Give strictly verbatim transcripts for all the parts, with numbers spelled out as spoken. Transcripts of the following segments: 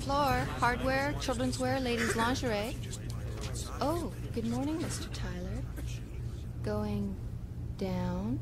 floor. Hardware, children's wear, ladies' lingerie. Oh, good morning, Mister Tyler. Going down?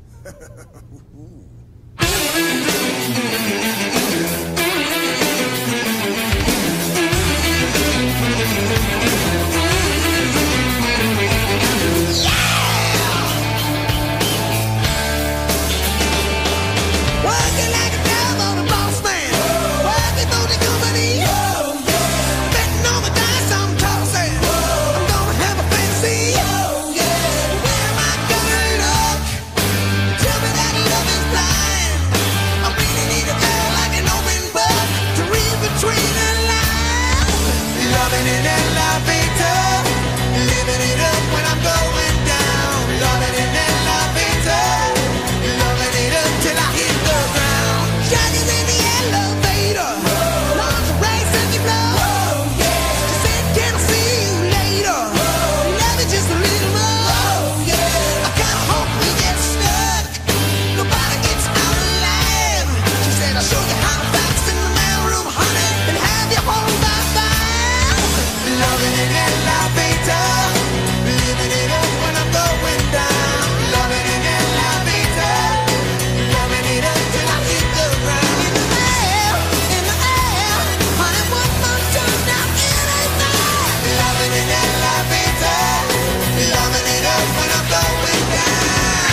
Working like a dove on a boss man. Working for the company. Betting on the dice I'm tossing. I'm gonna have a fancy. Where am I gonna look? Tell me that love is blind. I really need a girl like an open book to read between the lines. Loving in an elevator. Living it up when I'm going down. Loving in an elevator. Loving it up till I hit the ground. Shining in the elevator. Lingerie sends you blow. She said, can I see you later? Love it just a little more. I kinda hope we get stuck. Nobody gets out alive. She said, I'll show you how to box in the mailroom, honey, and have you home by five. Loving in an elevator. Living it up when I'm going down. Loving in an elevator. Loving it up till I hit the ground. In the air, in the air, honey, one more time now, it ain't fair. Loving in an elevator. Loving it up when I'm going down.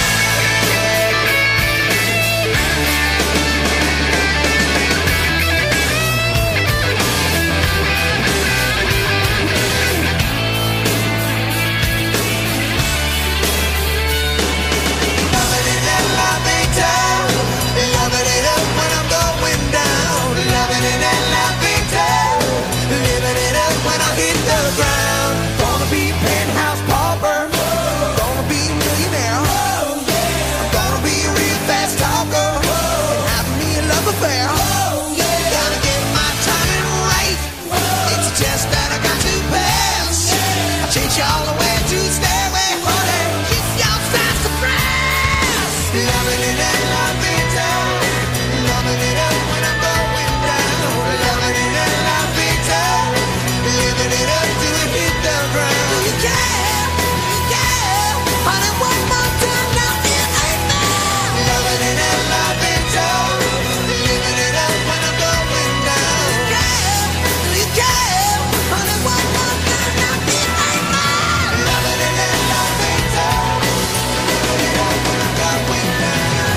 Loving in an elevator. Loving it up when I'm going down. Loving in an elevator. Living it up when I hit the ground. Gonna be penthouse pauper. Gonna be a millionaire. I'm gonna be a real fast talker. And have me a love affair. Gotta get my timing right. It's a test that I got to pass. I chase you all the way to the stairway, honey. Kiss your size to brass. Loving in an elevator. Loving it up when I'm going down. Loving in an elevator. Living it up till we hit the ground. Do you care? Do you care? Honey, one more time now, it ain't fair. Loving in an elevator. Living it up when I'm going down. Do you care? Do you care? Honey, one more time now, it ain't fair. Loving in an elevator. Living it up when I'm going down.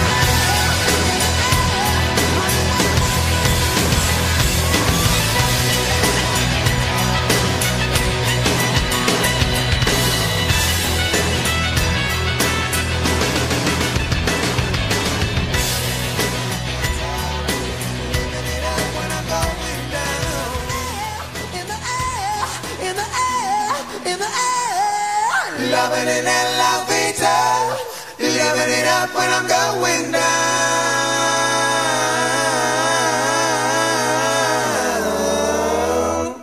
Living it up when I'm going down. In the air, in the air, in the air. Loving in an elevator. Living it up when I'm going down.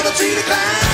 another tree to climb.